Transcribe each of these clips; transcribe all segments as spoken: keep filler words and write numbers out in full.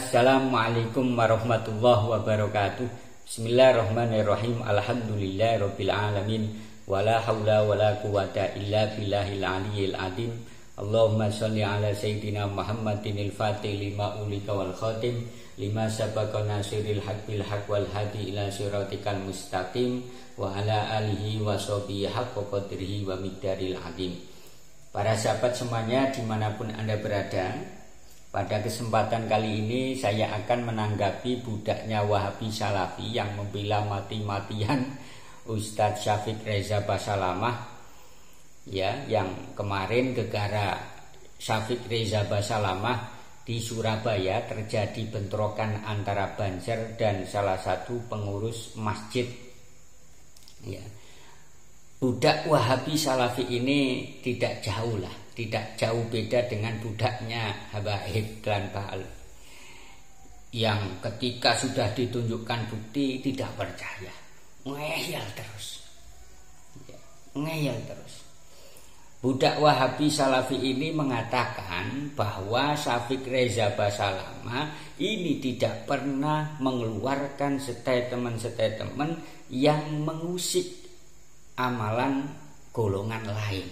Assalamualaikum warahmatullahi wabarakatuh. Bismillahirrahmanirrahim. Alhamdulillahirabbil alamin. Wala haula wala quwata illa billahil aliyyil azim. Allahumma shalli ala sayyidina Muhammadin al-fatih lima ulika wal khatim lima sabaqa nasiril haq bil haq wal hadi ila siratikal mustaqim wa ala alihi wa sahbihi haqqa qadrihi wa miqdaril azim. Para sahabat semuanya dimanapun Anda berada, pada kesempatan kali ini saya akan menanggapi budaknya Wahabi Salafi yang membela mati-matian Ustadz Syafiq Reza Basalamah, ya, yang kemarin gegara Syafiq Reza Basalamah di Surabaya terjadi bentrokan antara Banser dan salah satu pengurus masjid. Ya. Budak Wahabi Salafi ini tidak jauh lah, tidak jauh beda dengan budaknya Habaib Klan Baal, yang ketika sudah ditunjukkan bukti tidak percaya, ngeyel terus, ya, ngeyel terus. Budak Wahabi Salafi ini mengatakan bahwa Syafiq Reza Basalamah ini tidak pernah mengeluarkan statement-statement yang mengusik amalan golongan lain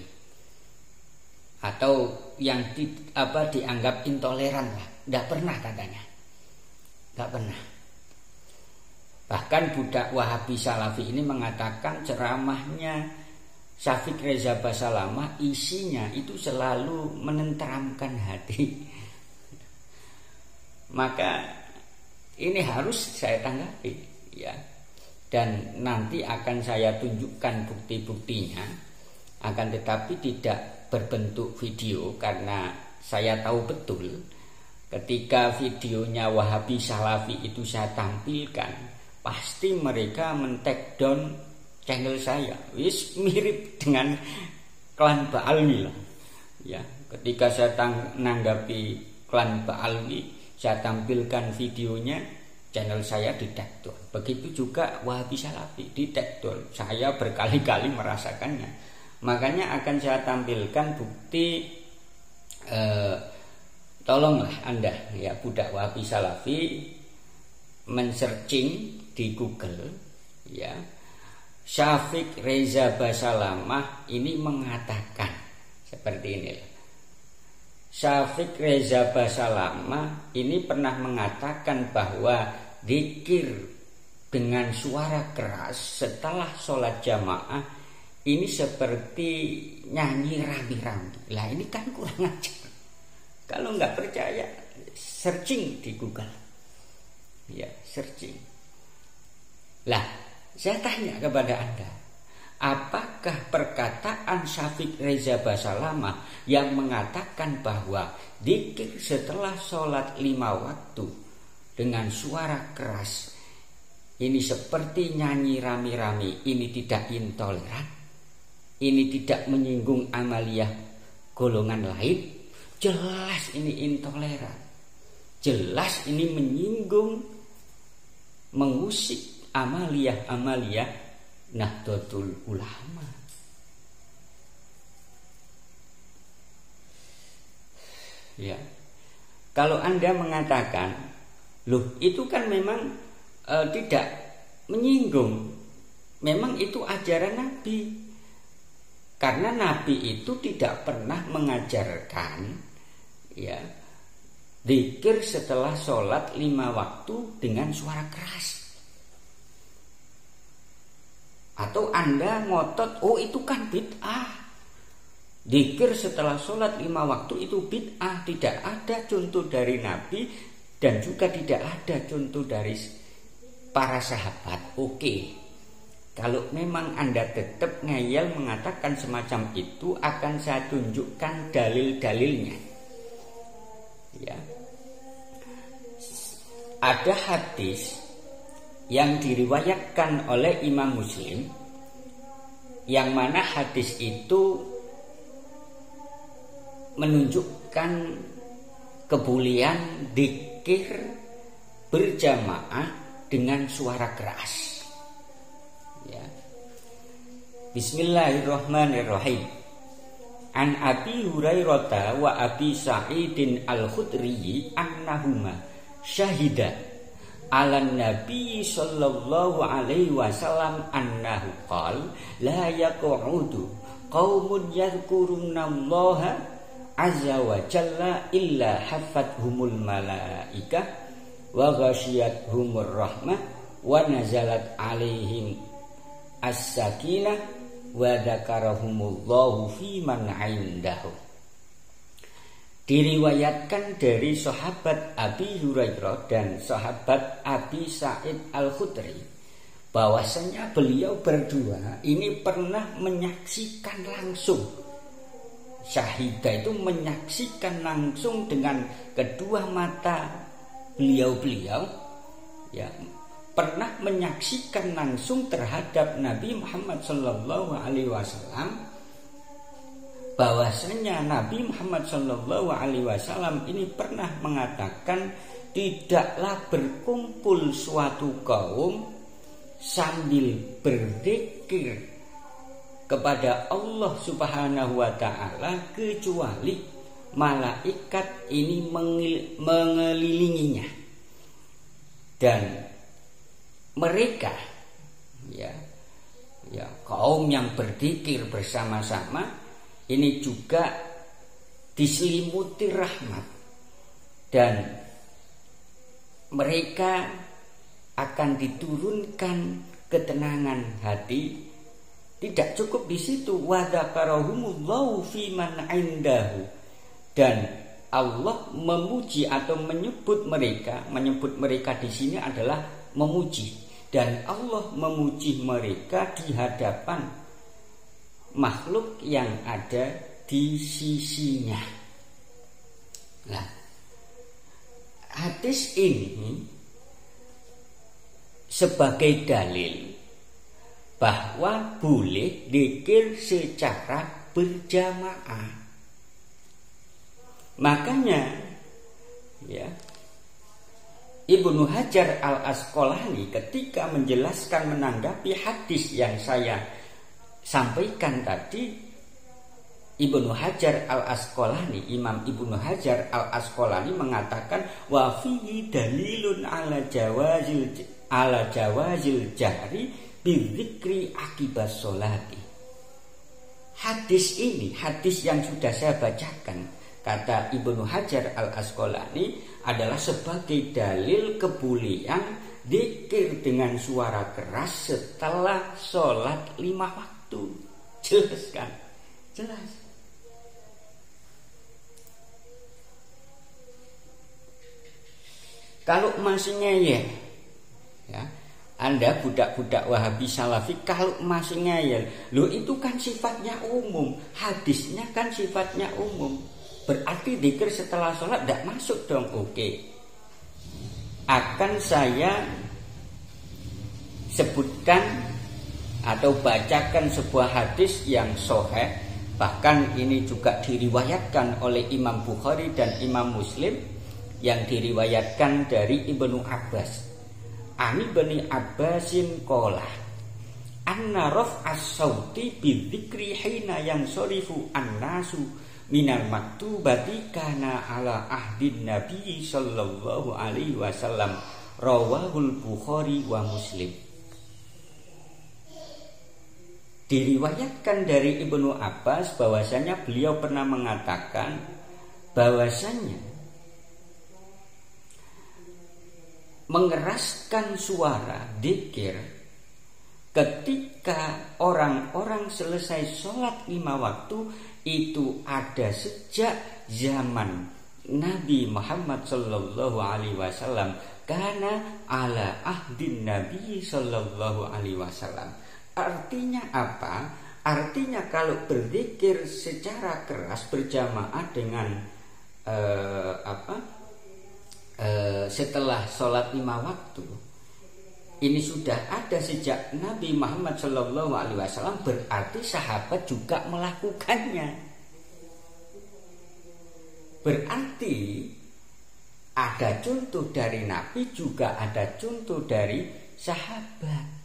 atau yang di, apa dianggap intoleran lah, tidak pernah katanya, tidak pernah. Bahkan budak Wahabi Salafi ini mengatakan ceramahnya Syafiq Reza Basalamah isinya itu selalu menenteramkan hati. Maka ini harus saya tanggapi, ya. Dan nanti akan saya tunjukkan bukti-buktinya, akan tetapi tidak berbentuk video karena saya tahu betul ketika videonya Wahabi Salafi itu saya tampilkan, pasti mereka men-take down channel saya. Wis mirip dengan klan Baalwi lah. Ya, ketika saya menanggapi klan Baalwi, saya tampilkan videonya, channel saya di-take down. Begitu juga Wahabi Salafi di-take down. Saya berkali-kali merasakannya. Makanya akan saya tampilkan bukti. eh, Tolonglah Anda, ya, budak Wahabi Salafi men-searching di Google, ya, Syafiq Reza Basalamah ini mengatakan seperti ini. Syafiq Reza Basalamah ini pernah mengatakan bahwa zikir dengan suara keras setelah sholat jamaah ini seperti nyanyi rami-rami. Lah ini kan kurang ajar. Kalau nggak percaya, searching di Google, ya, searching. Lah, saya tanya kepada Anda, apakah perkataan Syafiq Reza Basalamah yang mengatakan bahwa zikir setelah sholat lima waktu dengan suara keras ini seperti nyanyi rami-rami, ini tidak intoleran, ini tidak menyinggung amaliyah golongan lain? Jelas ini intoleran, jelas ini menyinggung, mengusik amaliyah-amaliyah Nahdlatul Ulama. Ya. Kalau Anda mengatakan, loh itu kan memang e, tidak menyinggung, memang itu ajaran Nabi. Karena Nabi itu tidak pernah mengajarkan, ya, zikir setelah sholat lima waktu dengan suara keras. Atau Anda ngotot, oh itu kan bid'ah, zikir setelah sholat lima waktu itu bid'ah. Tidak ada contoh dari Nabi dan juga tidak ada contoh dari para sahabat. Oke, kalau memang Anda tetap ngeyel mengatakan semacam itu, akan saya tunjukkan dalil-dalilnya. Ya. Ada hadis yang diriwayatkan oleh Imam Muslim, yang mana hadis itu menunjukkan kebolehan zikir berjamaah dengan suara keras. Ya. Bismillahirrahmanirrahim. An Abi Hurairah wa Abi Sa'idin Al-Khudri annahuma syahida ala nabi sallallahu alaihi wasallam annahu qala la yaqudu qaumun yadhkurunallaha azza wa jalla illa hafathumul malaikah wa ghasyiyatuhumur rahmah wa nazalat alaihim as-sakinah wa dzakarahumullahu fi man 'indahu. Diriwayatkan dari sahabat Abi Hurairah dan sahabat Abi Sa'id Al-Khudri bahwasanya beliau berdua ini pernah menyaksikan langsung, syahidah itu menyaksikan langsung dengan kedua mata beliau-beliau, ya, pernah menyaksikan langsung terhadap Nabi Muhammad sallallahu alaihi wasallam bahwasanya Nabi Muhammad sallallahu alaihi wasallam ini pernah mengatakan tidaklah berkumpul suatu kaum sambil berzikir kepada Allah Subhanahu wa taala kecuali malaikat ini mengelilinginya, dan mereka, ya, ya kaum yang berzikir bersama-sama ini juga diselimuti rahmat, dan mereka akan diturunkan ketenangan hati. Tidak cukup di situ, wa dzakarahumullahu fi man 'indahu, dan Allah memuji atau menyebut mereka, menyebut mereka di sini adalah memuji, dan Allah memuji mereka di hadapan makhluk yang ada di sisinya. Nah, hadis ini sebagai dalil bahwa boleh zikir secara berjamaah. Makanya, ya, Ibnu Hajar Al-Asqalani ketika menjelaskan menanggapi hadis yang saya sampaikan tadi, Ibnu Hajar Al-Asqalani, Imam Ibnu Hajar Al-Asqalani mengatakan wa fihi dalilun ala jawazil ala jawazil jahri bidzikri akibas sholati. Hadis ini, hadis yang sudah saya bacakan, kata Ibnu Hajar Al-Asqalani, adalah sebagai dalil kebolehan zikir dengan suara keras setelah sholat lima waktu. Tuh, jelas kan? Jelas. Kalau masih ngeyel, ya, Anda budak-budak Wahabi Salafi, kalau masih ngeyel, lo itu kan sifatnya umum, hadisnya kan sifatnya umum. Berarti zikir setelah sholat tidak masuk dong. Oke, akan saya sebutkan atau bacakan sebuah hadis yang sahih, bahkan ini juga diriwayatkan oleh Imam Bukhari dan Imam Muslim, yang diriwayatkan dari Ibnu Abbas. Ani Ibnu Abbasin qala anna raf'as sauti bidzikri hina yansarifu annasu minal maktubati kana ala ahdin nabi sallallahu alaihi wasallam, rawahul Bukhari wa Muslim. Diriwayatkan dari Ibnu Abbas bahwasanya beliau pernah mengatakan bahwasanya mengeraskan suara dzikir ketika orang-orang selesai sholat lima waktu itu ada sejak zaman Nabi Muhammad sallallahu alaihi wasallam, karena ala ahdin Nabi sallallahu alaihi wasallam. Artinya apa? Artinya kalau berzikir secara keras berjamaah dengan eh, apa? Eh, setelah sholat lima waktu, ini sudah ada sejak Nabi Muhammad shallallahu alaihi wasallam, berarti sahabat juga melakukannya. Berarti ada contoh dari Nabi, juga ada contoh dari sahabat.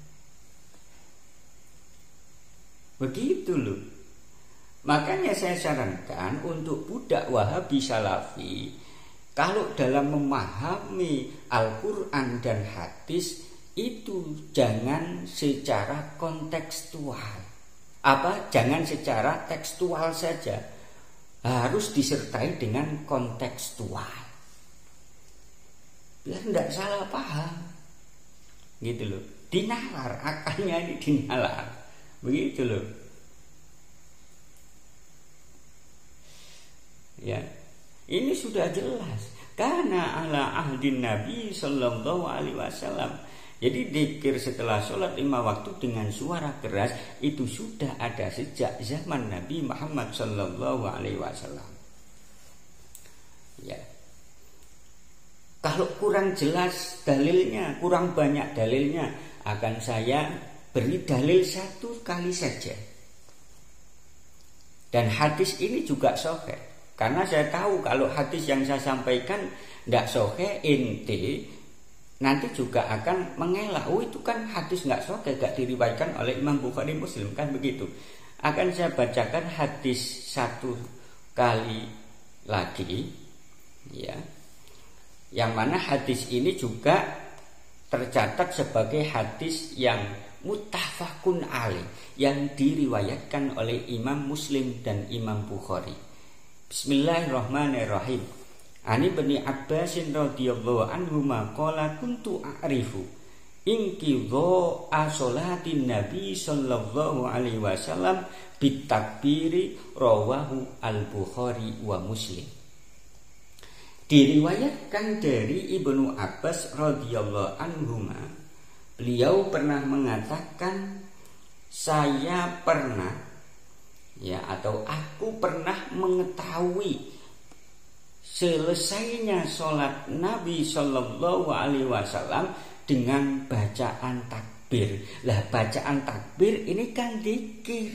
Begitu loh. Makanya saya sarankan untuk budak Wahabi Salafi, kalau dalam memahami Al-Quran dan hadis itu jangan secara kontekstual. Apa? Jangan secara tekstual saja. Harus disertai dengan kontekstual. Biar tidak salah paham. Gitu loh. Dinalar, akalnya ini dinalar. Begitu loh. Ya, ini sudah jelas. Karena ala ahdin Nabi Sallallahu Alaihi Wasallam. Jadi dzikir setelah sholat lima waktu dengan suara keras itu sudah ada sejak zaman Nabi Muhammad Sallallahu Alaihi Wasallam. Ya. Kalau kurang jelas dalilnya, kurang banyak dalilnya, akan saya beri dalil satu kali saja. Dan hadis ini juga sahih. Karena saya tahu kalau hadis yang saya sampaikan tidak sahih, ente nanti juga akan mengelak. Oh itu kan hadis nggak sahih, nggak diriwayatkan oleh Imam Bukhari Muslim, kan begitu. Akan saya bacakan hadis satu kali lagi, ya. Yang mana hadis ini juga tercatat sebagai hadis yang muttafaqun alaih, yang diriwayatkan oleh Imam Muslim dan Imam Bukhari. Bismillahirrahmanirrahim. Ani bin Abbas radhiyallahu anhu maqala kuntu a'rifu inqidha as-salatin Nabi sallallahu alaihi wasallam bitakbiri rawahu al-Bukhari wa Muslim. Diriwayatkan dari Ibnu Abbas radhiyallahu anhuma, beliau pernah mengatakan, saya pernah ya atau aku pernah mengetahui selesainya sholat Nabi Sallallahu Alaihi Wasallam dengan bacaan takbir. Lah bacaan takbir ini kan dzikir.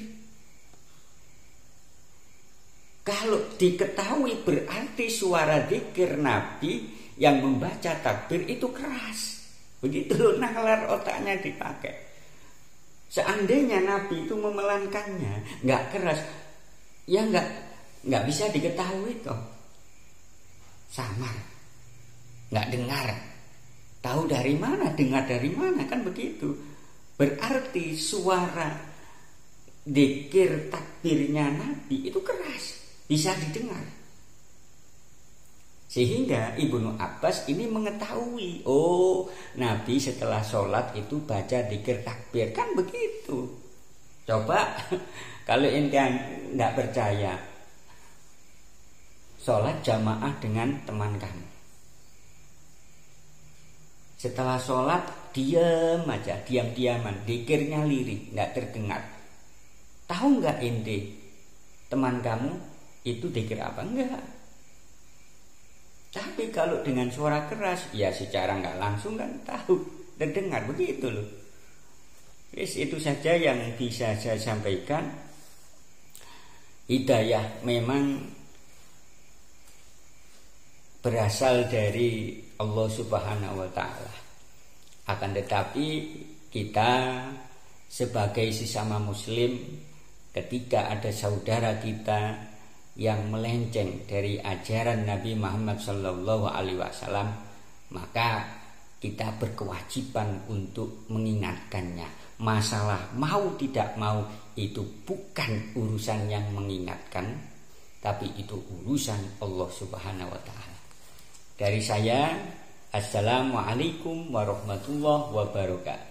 Kalau diketahui berarti suara dzikir Nabi yang membaca takbir itu keras. Begitu loh, nalar otaknya dipakai. Seandainya Nabi itu memelankannya, nggak keras, ya nggak nggak bisa diketahui toh. Samar, nggak dengar. Tahu dari mana? Dengar dari mana? Kan begitu. Berarti suara dzikir takbirnya Nabi itu keras, bisa didengar. Sehingga Ibnu Abbas ini mengetahui, oh Nabi setelah sholat itu baca dzikir takbir, kan begitu. Coba kalau ente tidak percaya, sholat jamaah dengan teman kamu. Setelah sholat diam aja, diam-diaman, dzikirnya lirik, tidak terdengar. Tahu nggak ente teman kamu itu dzikir apa? Enggak. Tapi kalau dengan suara keras, ya secara nggak langsung kan tahu, terdengar, begitu loh. Yes, itu saja yang bisa saya sampaikan. Hidayah memang berasal dari Allah Subhanahu wa Ta'ala. Akan tetapi kita sebagai sesama muslim, ketika ada saudara kita yang melenceng dari ajaran Nabi Muhammad Sallallahu Alaihi Wasallam, maka kita berkewajiban untuk mengingatkannya. Masalah mau tidak mau itu bukan urusan yang mengingatkan, tapi itu urusan Allah Subhanahu Wa Taala. Dari saya, assalamualaikum warahmatullahi wabarakatuh.